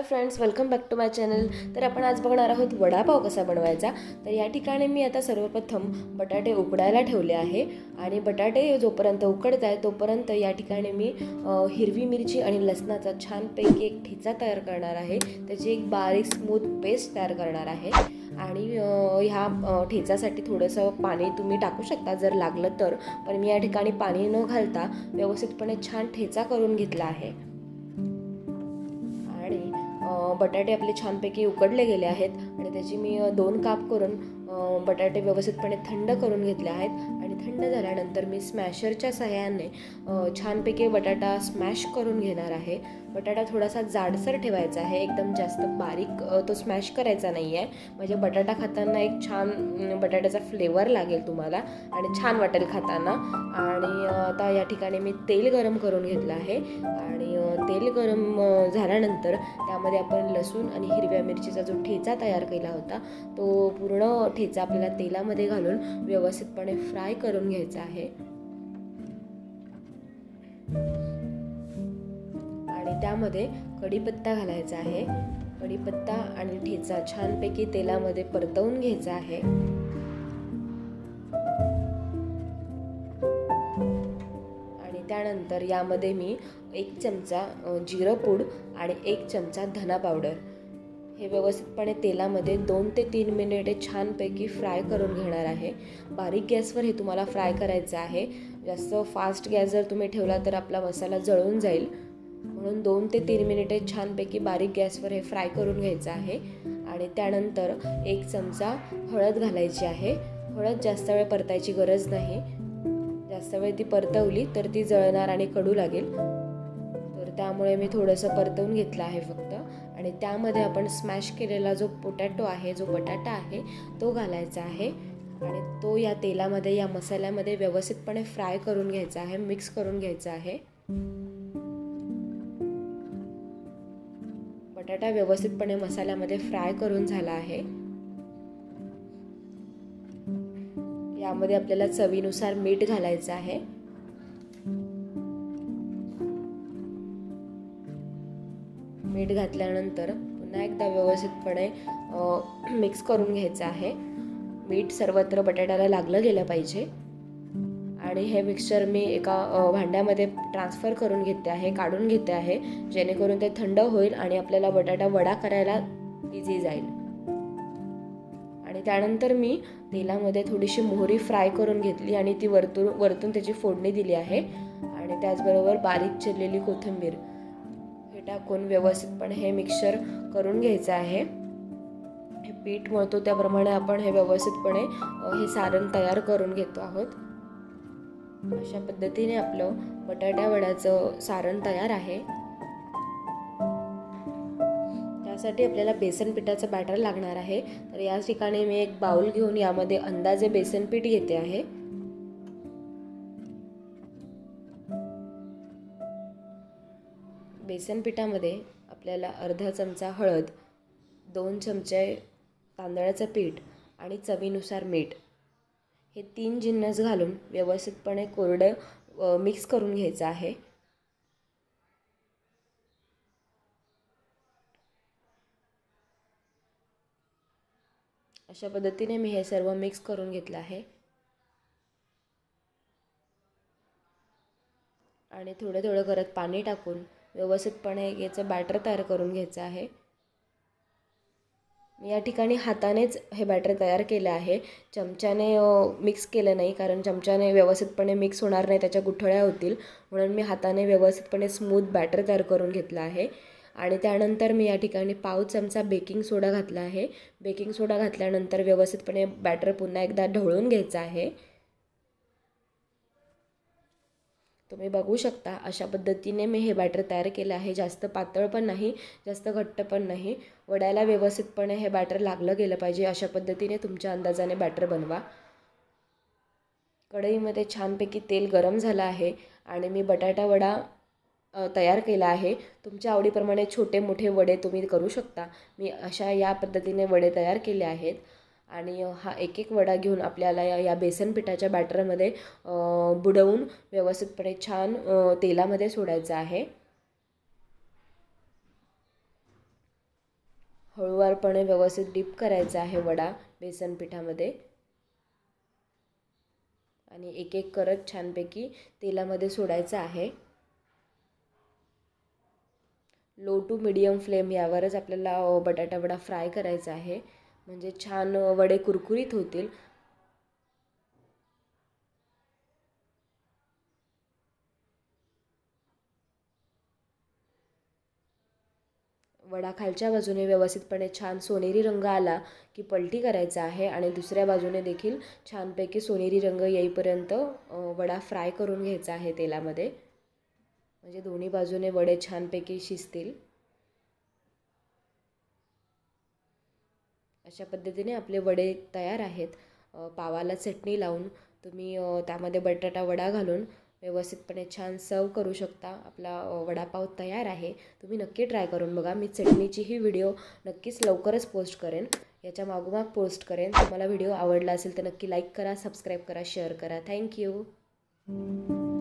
Friends, welcome back to my channel. तर आपण आज बघणार आहोत वडापाव कसा बनवायचा। तर या ठिकाणी मी आता सर्वप्रथम बटाटे उकडायला ठेवले आहे आणि बटाटे जोपर्यंत उकडत आहे तोपर्यंत या ठिकाणी मी हिरवी मिरची आणि लसणाचा छानपैकी एक ठेचा तयार करणार आहे। त्याची एक बारीक स्मूथ पेस्ट तयार करणार आहे आणि ह्या ठेचासाठी थोडंसं पाणी तुम्ही टाकू शकता जर लागलं तर, पण मी या ठिकाणी पाणी न घालता व्यवस्थितपणे छान ठेचा करून घेतला आहे। बटाटे आपले छानपैकी उकडले गेले आहेत आणि त्याची मी 2 काप करून बटाटे व्यवस्थितपणे थंड करून घेतले आहेत आणि थंड झाल्यानंतर मी स्मॅशरच्या सहाय्याने छानपैकी बटाटा स्मॅश करून घेणार आहे। बटाटा थोडासा जाडसर ठेवायचा आहे, एकदम जास्त बारीक तो स्मॅश करायचा नाही आहे, म्हणजे बटाटा खाताना एक छान बटाट्याचा फ्लेवर लागेल तुम्हाला आणि छान वाटेल खाताना। आणि आता या ठिकाणी मी तेल गरम करून घेतलं आहे आणि तेल गरम झाल्यानंतर त्यामध्ये आपण लसूण आणि हिरव्या मिरचीचा जो ठेचा तयार केला होता तो पूर्ण ठेचा आपल्याला तेलामध्ये घालून व्यवस्थितपणे फ्राय करून घ्यायचा आहे। आणि त्यामध्ये कढीपत्ता घालायचा आहे। कढीपत्ता आणि ठेचा छानपैकी तेलामध्ये परतवून घ्यायचा आहे। आणि त्यानंतर यामध्ये मी 1 चमचा जिरं पूड आणि 1 चमचा धना पावडर हे व्यवस्थितपणे तेलामध्ये 2 ते 3 मिनिटे छानपैकी फ्राय करून घेणार आहे। बारीक गॅसवर हे तुम्हाला फ्राय करायचं आहे, जास्त फास्ट गॅस जर तुम्ही ठेवला तर आपला मसाला जळून जाईल, म्हणून 2 ते 3 मिनिटे छानपैकी बारीक गॅसवर हे फ्राय करून घ्यायचं आहे। आणि त्यानंतर 1 चमचा हळद घालायची आहे। हळद जास्त वेळ परतायची गरज नाही, जास्त वेळ ती परतवली तर ती जळणार आणि कडू लागेल, तर त्यामुळे मी थोडंसं परतवून घेतलं आहे फक्त। आणि त्यामध्ये आपण स्मॅश केलेला जो पोटॅटो आहे, जो बटाटा आहे तो घालायचा आहे आणि तो या तेलामध्ये या मसाल्यामध्ये व्यवस्थितपणे फ्राय करून घ्यायचा आहे, मिक्स करून घ्यायचा आहे। बटाटा व्यवस्थितपणे मसाल्यामध्ये फ्राय करून झाला आहे। यामध्ये आपल्याला चवीनुसार मीठ घालायचं आहे। मीठ घातल्यानंतर पुन्हा एकदा व्यवस्थितपणे मिक्स करून घ्यायचं आहे। मीठ सर्वत्र बटाट्याला लागलं गेलं पाहिजे। आणि हे मिक्सचर मी एका भांड्यामध्ये ट्रान्सफर करून घेते आहे, काढून घेते आहे, जेणेकरून ते थंड होईल आणि आपल्याला बटाटा वडा करायला इझी जाईल। आणि त्यानंतर मी तेलामध्ये थोडीशी मोहरी फ्राय करून घेतली आणि ती वरतून त्याची फोडणी दिली आहे आणि त्याचबरोबर बारीक चिरलेली कोथिंबीर हे टाकून व्यवस्थितपणे हे मिक्सचर करून घ्यायचं आहे। हे पीठ मळतो त्याप्रमाणे आपण हे व्यवस्थितपणे हे सारण तयार करून घेतो आहोत। अशा पद्धतीने आपलं बटाटा वड्याचं सारण तयार आहे। त्यासाठी आपल्याला बेसन पिठाचं बॅटर लागणार आहे। तर या ठिकाणी मी एक बाउल घेऊन यामध्ये अंदाजे बेसन पीठ घेते आहे। बेसन पिठामध्ये आपल्याला अर्धा चमचा हळद, 2 चमचे तांदळाचं पीठ आणि चवीनुसार मीठ हे 3 जिन्नस घालून व्यवस्थितपणे कोरडं मिक्स करून घ्यायचं आहे। अशा पद्धतीने मी हे सर्व मिक्स करून घेतलं आहे आणि थोडं थोडं करत पाणी टाकून व्यवस्थितपणे याचं बॅटर तयार करून घ्यायचं आहे। मी या ठिकाणी हातानेच हे बॅटर तयार केलं आहे, चमच्याने मिक्स केलं नाही, कारण चमच्याने व्यवस्थितपणे मिक्स होणार नाही, त्याच्या गुठळ्या होतील, म्हणून मी हाताने व्यवस्थितपणे स्मूथ बॅटर तयार करून घेतलं आहे। आणि त्यानंतर मी या ठिकाणी पाव चमचा बेकिंग सोडा घातला आहे। बेकिंग सोडा घातल्यानंतर व्यवस्थितपणे बॅटर पुन्हा एकदा ढवळून घ्यायचं आहे। तुम्ही बघू शकता अशा पद्धतीने मी हे बॅटर तयार केलं आहे। जास्त पातळ पण नाही, जास्त घट्ट पण नाही, वड्याला व्यवस्थितपणे हे बॅटर लागलं गेलं पाहिजे, अशा पद्धतीने तुमच्या अंदाजाने बॅटर बनवा। कढईमध्ये छानपैकी तेल गरम झालं आहे आणि मी बटाटा वडा तयार केला आहे। तुमच्या आवडीप्रमाणे छोटे मोठे वडे तुम्ही करू शकता। मी अशा या पद्धतीने वडे तयार केले आहेत आणि हा एक एक वडा घेऊन आपल्याला या बेसन पिठाच्या बॅटरमध्ये बुडवून व्यवस्थितपणे छान तेलामध्ये सोडायचा आहे। हळूवारपणे व्यवस्थित डीप करायचा आहे वडा बेसन पिठामध्ये आणि एक एक करत छानपैकी तेलामध्ये सोडायचा आहे. लो टू मीडियम फ्लेम यावरच आपल्याला बटाटा वडा फ्राय करायचा आहे, म्हणजे छान वडे कुरकुरीत होतील. वडा खालच्या बाजूने व्यवस्थितपणे छान सोनेरी रंग आला की पलटी करायचा आहे आणि दुसऱ्या बाजूने देखील छानपैकी सोनेरी रंग येईपर्यंत वडा फ्राय करून घ्यायचा आहे तेलामध्ये, म्हणजे दोन्ही बाजूने वडे छानपैकी शिजतील. अशा पद्धतीने आपले वडे तयार आहेत. पावाला चटणी लावून तुम्ही त्यामध्ये बटाटा वडा घालून व्यवस्थितपणे छान सर्व करू शकता. आपला वडापाव तयार आहे. तुम्ही नक्की ट्राय करून बघा. मी चटणीचीही व्हिडिओ नक्कीच लवकरच पोस्ट करेन, याच्या मागोमाग पोस्ट करेन. तुम्हाला व्हिडिओ आवडला असेल तर नक्की लाईक करा, सबस्क्राईब करा, शेअर करा. थँक्यू.